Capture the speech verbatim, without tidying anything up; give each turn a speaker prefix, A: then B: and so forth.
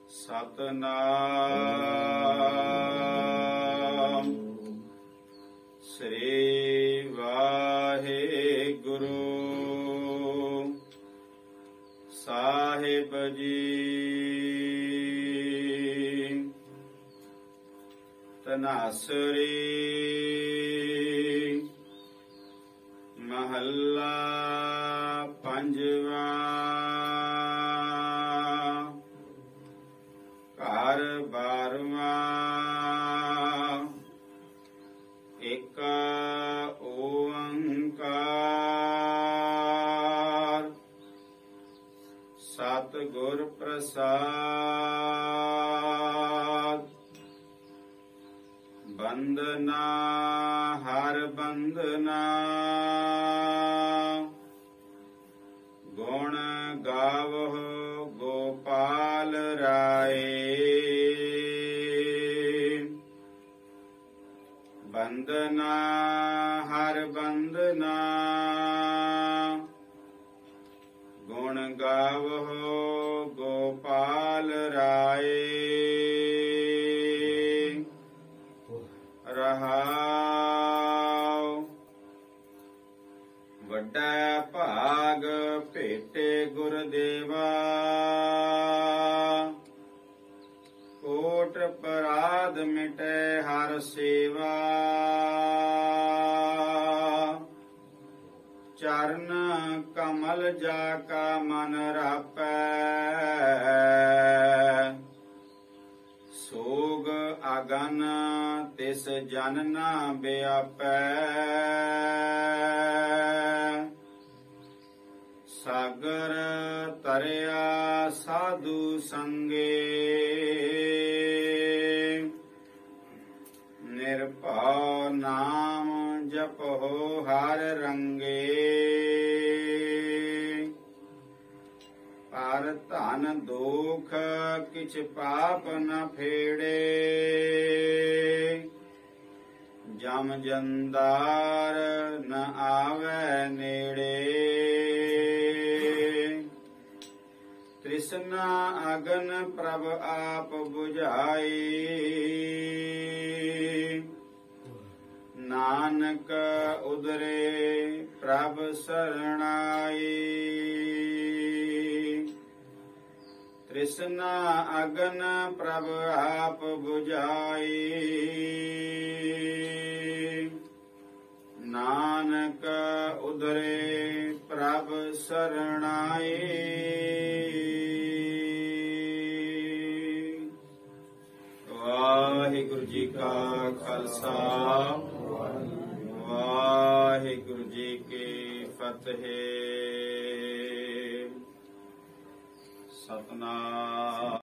A: सतनाम श्री वाहिगुरु साहिब जी। तनासरी महला पंजवा। घर बारवा। एक ओंकार सतगुर प्रसाद। बंदना हर बंदना गुण गावो गोपाल राय। बंदना हर बंदना गुण गावो गोपाल राय। रहाओ वड्डा भाग भेटे गुरदेवा। कोट पराध मिटे हर सेवा। चरण कमल जाका मन रापै। सोग अगन तिस जन ना व्यापै। सागर तरिया साधु संगे। निर्भव नाम जपो हर रंगे। पर धन दुख किछ पाप न फेड़े। जम जंदार न आवे नेड़े। तृष्णा अगन प्रभ आप बुझाई। नानक उदरे प्रभ शरणाई। तृष्णा अगन प्रभ आप बुझाई। नानक उदरे प्रभ शरणाई। वाहिगुरु जी का खालसा वाहिगुरु जी की फतेह। सतनाम